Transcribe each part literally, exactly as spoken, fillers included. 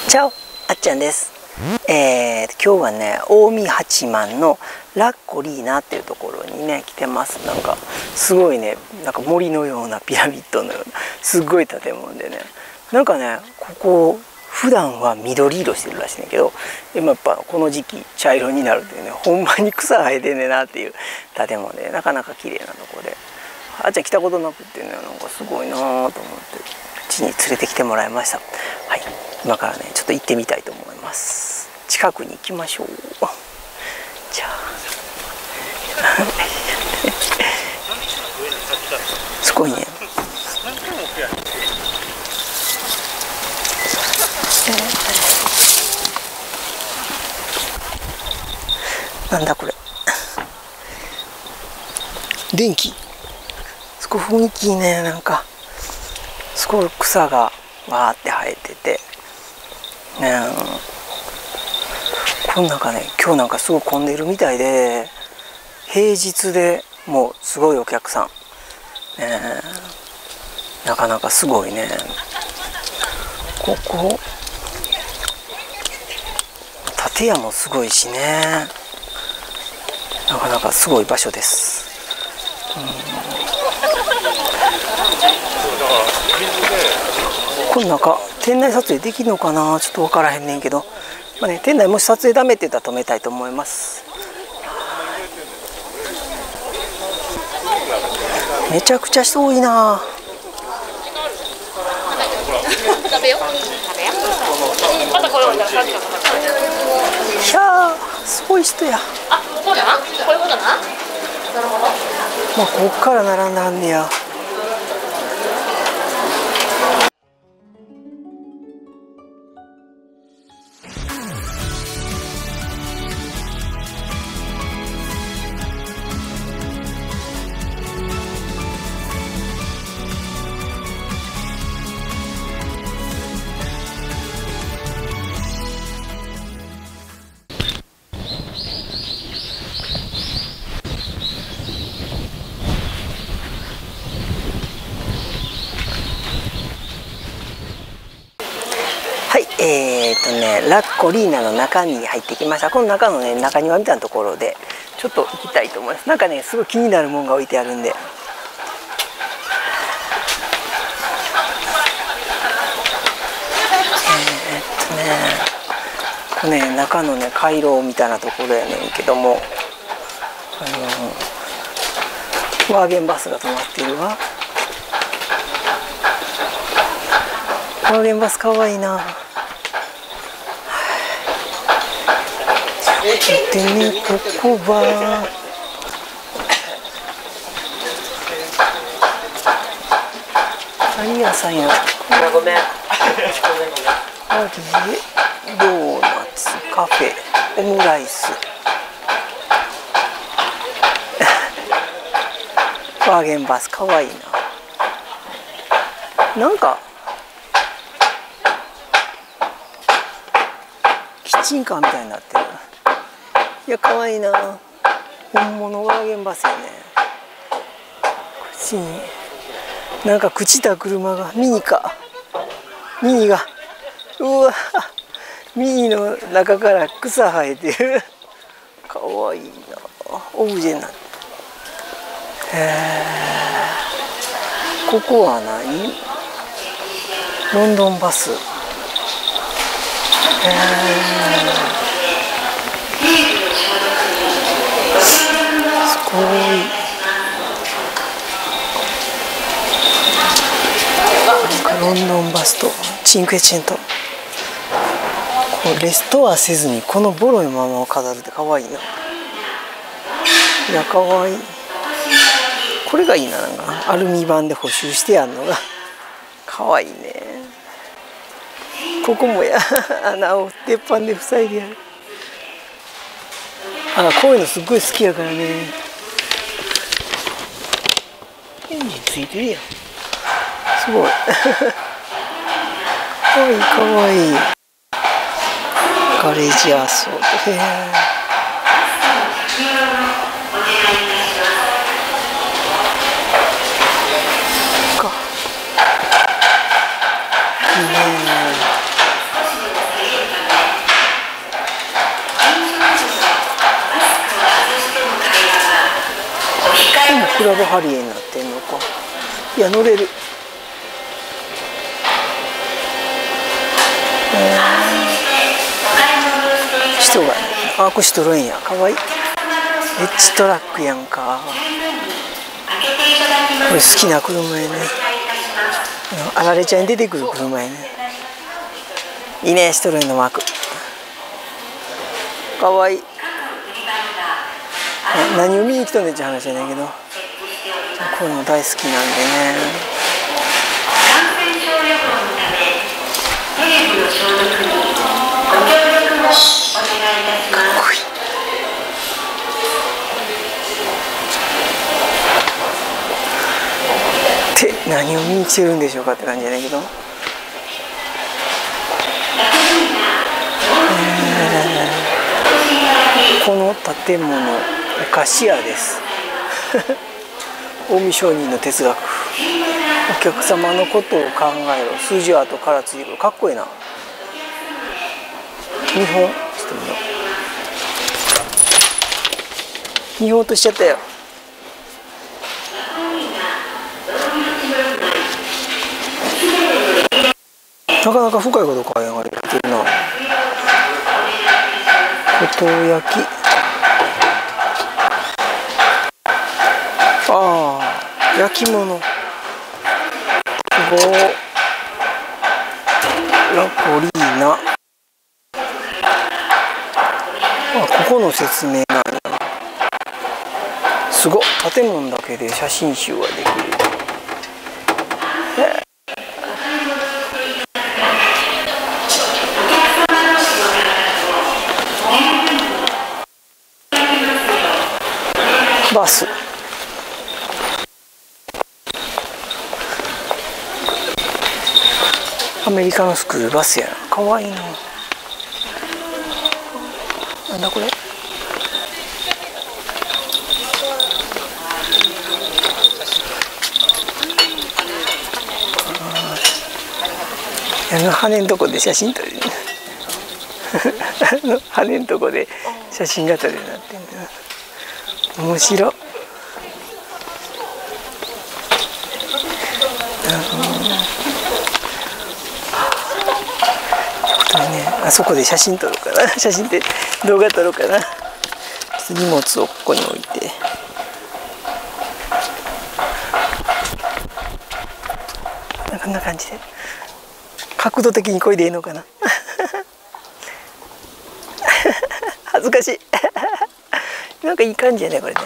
チャオ、あっちゃんです。えー、今日はね、近江八幡のラッコリーナっていうところにね来てます。なんかすごいね、なんか森のようなピラミッドのようなすごい建物でね、なんかねここ普段は緑色してるらしいんだけど、今やっぱこの時期茶色になるっていうね、ほんまに草生えてんねんなっていう建物で、なかなか綺麗なところで、あっちゃん来たことなくってね、なんかすごいなと思ってうちに連れてきてもらいました。はい、今からねちょっと行ってみたいと思います。近くに行きましょう。じゃあすごいね。なんだこれ、電気すごい雰囲気いいね。なんかすごい草がわーって生えててね、この中ね今日なんかすごい混んでるみたいで、平日でもうすごいお客さん、ね、なかなかすごいね。ここ建屋もすごいしね、なかなかすごい場所です。うん、この中店内撮影できるのかな、ちょっと分からへんねんけど、まあね、店内もし撮影ダメって言ったら止めたいと思います。めちゃくちゃ人多いな。食べよ食べよまたこれいやーすごい人や。あ、ここだな、こういうことだな。なるほど。まあこっから並んだんねや。はい、えーっとね、ラッコリーナの中に入ってきました。この中のね、中庭みたいなところでちょっと行きたいと思います。なんかね、すごい気になるものが置いてあるんで。えーっとね、これね、中のね、回廊みたいなところやねんけども、あのワーゲンバスが止まっているわ。ワーゲンバスかわいいな。でね、ここは何屋さんや。ごめん。あれドーナツ、カフェ、オムライス。ワーゲンバスかわいいな。なんかキッチンカーみたいになってる。いや、かわいいな。本物ワーゲンバスやね。口になんか朽ちた車が、ミニかミニが、うわミニの中から草生えてる。かわいいな。オブジェになって。へえ。ここは何？ロンドンバス。へえ。すごい。ロンドンバスとチンクエチェント。こうレストアせずにこのボロいままを飾るってかわいいな。いや、かわいい。これがいいな。なんかアルミ板で補修してやんのがかわいいね。ここもや穴を鉄板で塞いでやる。あ、こういうのすっごい好きやからね。エンジンついてるやん。すごいかわいいかわいい。ガレージアーソート。へえ。かいいね。 もクラブハリエになってんのか。いや乗れる。えー、人がねあこしとるんや。かわいい。エッジトラックやんか。これ好きな車やね。あられちゃんに出てくる車やね。いいねシトロエンのマーク。かわいい。何を見に来たんねんって話やねんけど、こういうの大好きなんでね。かっこいい。って何を見に来てるんでしょうかって感じやねんけど、この建物菓子屋です近江商人の哲学。お客様のことを考えろ、数字は後からついてくる。かっこいいな。日本ちょっと見よう。日本としちゃったよ。なかなか深いこと考えられてるな。と焼き。ああ、焼き物。すごい。ラコリーナ。あ、ここの説明なんや。すごい。建物だけで写真集ができる。バス。アメリカのスクールバスやな。かわいいな。なんだこれ。あの羽んとこで写真撮る。あの羽んとこで写真が撮れるなってんだ。面白い。ね、あそこで写真撮ろうかな。写真って動画撮ろうかな。荷物をここに置いて。こんな感じで角度的にこれでいいのかな。恥ずかしい。なんかいい感じやねこれね。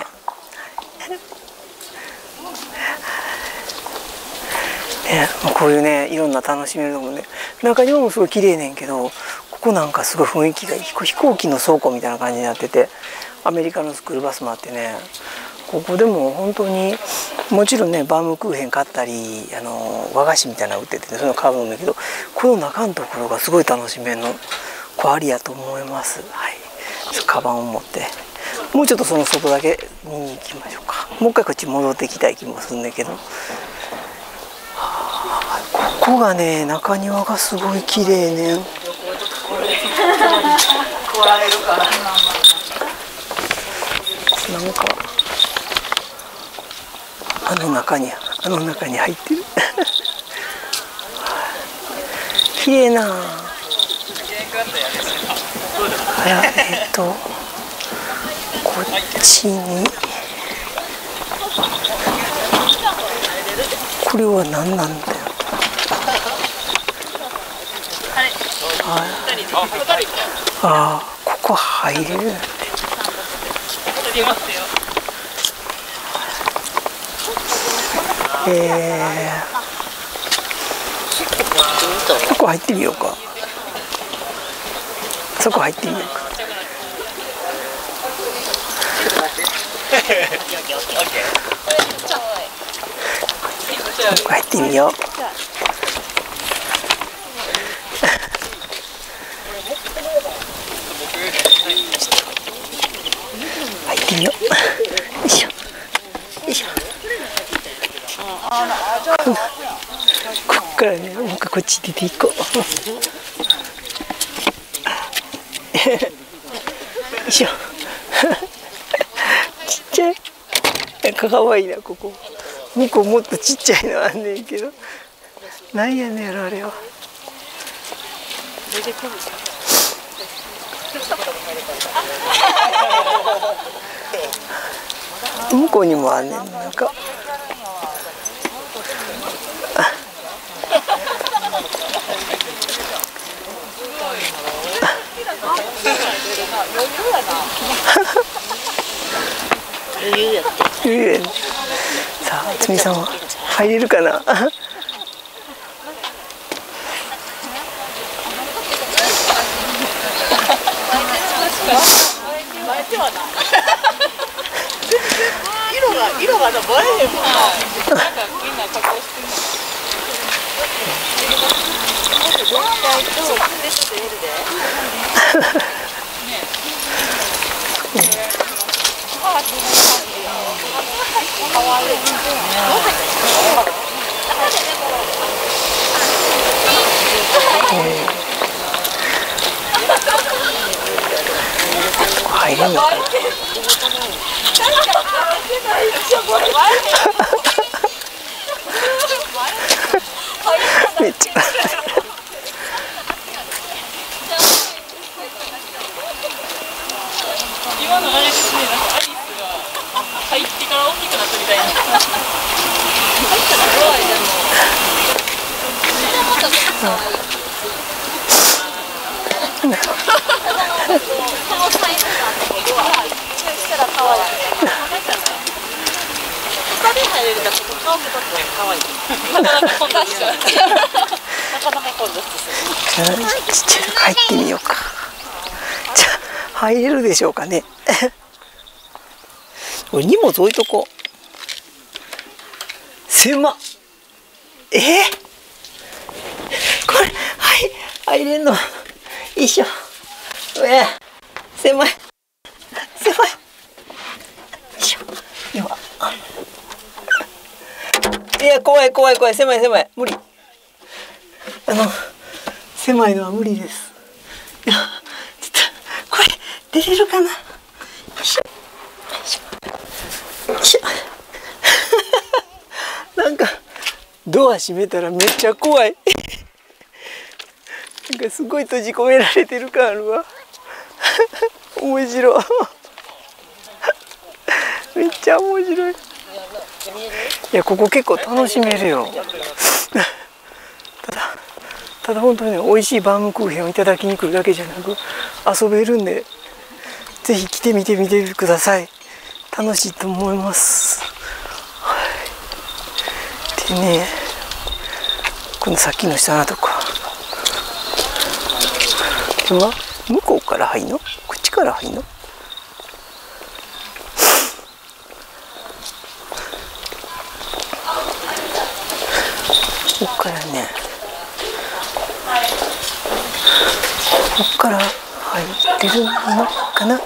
ね、こういうねいろんな楽しめるのもね、中庭もすごい綺麗ねんけど、ここなんかすごい雰囲気がいい。飛行機の倉庫みたいな感じになってて、アメリカのスクールバスもあってね、ここでも本当にもちろんねバームクーヘン買ったりあの和菓子みたいなの売ってて、ね、そういうの買うんだけど、この中のところがすごい楽しめるのこうありやと思います。はい、カバンを持ってもうちょっとその外だけ見に行きましょうか。もう一回こっち戻ってきたい気もするんだけど、ここがね中庭がすごい綺麗ね。なんかあの中にあの中に入ってる。綺麗な。あら、えっとこっちにこれは何なんだよ。ああ、ここ入れるなんて。えー、そこ入ってみようか。そこ入ってみようか。そこ入ってみよう。入ってみよう。よいしょ。よいしょ。こっからね、もう一回こっち出ていこう。よいしょ。ちっちゃい。 かわいいなここ。向こうもっとちっちゃいのあんねんけど、なんやねんやろあれは。向こうにもあんねんなんか。 余裕やって。 余裕やね。さあ、つみさんは入れるかな。 色が色が映えへんもんな。なんかみんな加工してる。絶対とちょっと入れるで。かわいい。 入れんのかな。めっちゃ。 今のあれですね、なんかアリスが入ってから大きくなったみたいな。入ったら怖いでも。それもちょっと可愛い。このサイズ感の子はしたら可愛い。二人入れるからちょっと顔が可愛い。なかなかこんなしか。なかなかこんなしか。 ちっちゃいの入ってみようか。じゃあ入れるでしょうかね。これ荷物置いとこう。狭っ。えー、これはい入れんの。よいしょ。えー、狭い狭い。よいしょ。よいや怖い怖い怖い、狭い狭い、無理。あの狭いのは無理です。いやちょっとこれ出れるかな。よいしょよいしょ。なんかドア閉めたらめっちゃ怖い。なんかすごい閉じ込められてる感あるわ。面白い。めっちゃ面白い。いやここ結構楽しめるよ。ただただ本当にね、美味しいバームクーヘンをいただきに来るだけじゃなく遊べるんで、ぜひ来てみてみてください。楽しいと思います。はい、でね、このさっきの下のとこでは向こうから入んの？こっちから入んの？こっからね、こっから入ってるのかな。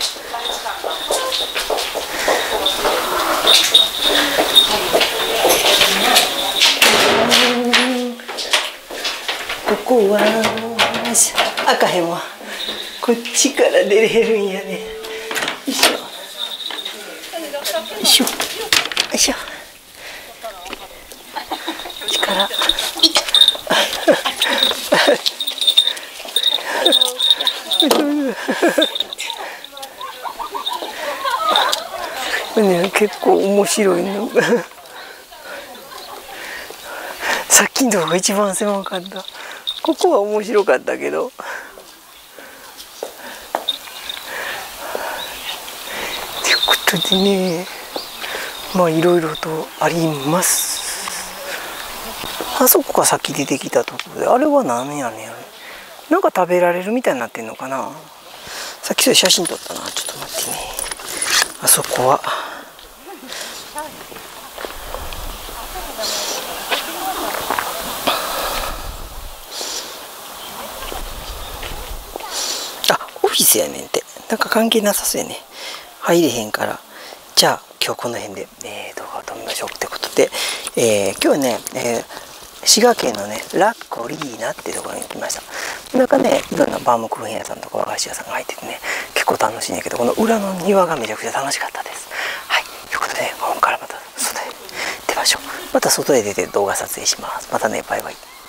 ここは開かへんわ。こっちから出れるんやね。よいしょよいしょよいしょ。力これね、結構面白いの。さっきのとこが一番狭かった。ここは面白かったけど。ということでね、まあいろいろとあります。あそこがさっき出てきたところで、あれは何やねんやろ。なんか食べられるみたいになってんのかな。さっきそれ写真撮ったな。ちょっと待ってね。あそこはあ、オフィスやねんて。なんか関係なさそうやね。入れへんから。じゃあ今日この辺で、えー、動画を撮りましょうってことで、えー、今日はね、えー滋賀県のね、ラッコリーナっていうところに来ました。なんかね、いろんなバームクーヘン屋さんとか和菓子屋さんが入っててね、結構楽しいんだけど、この裏の庭がめちゃくちゃ楽しかったです。はい、ということで、今からまた。 ましょう。また外へ出て動画撮影します。またね、バイバイ。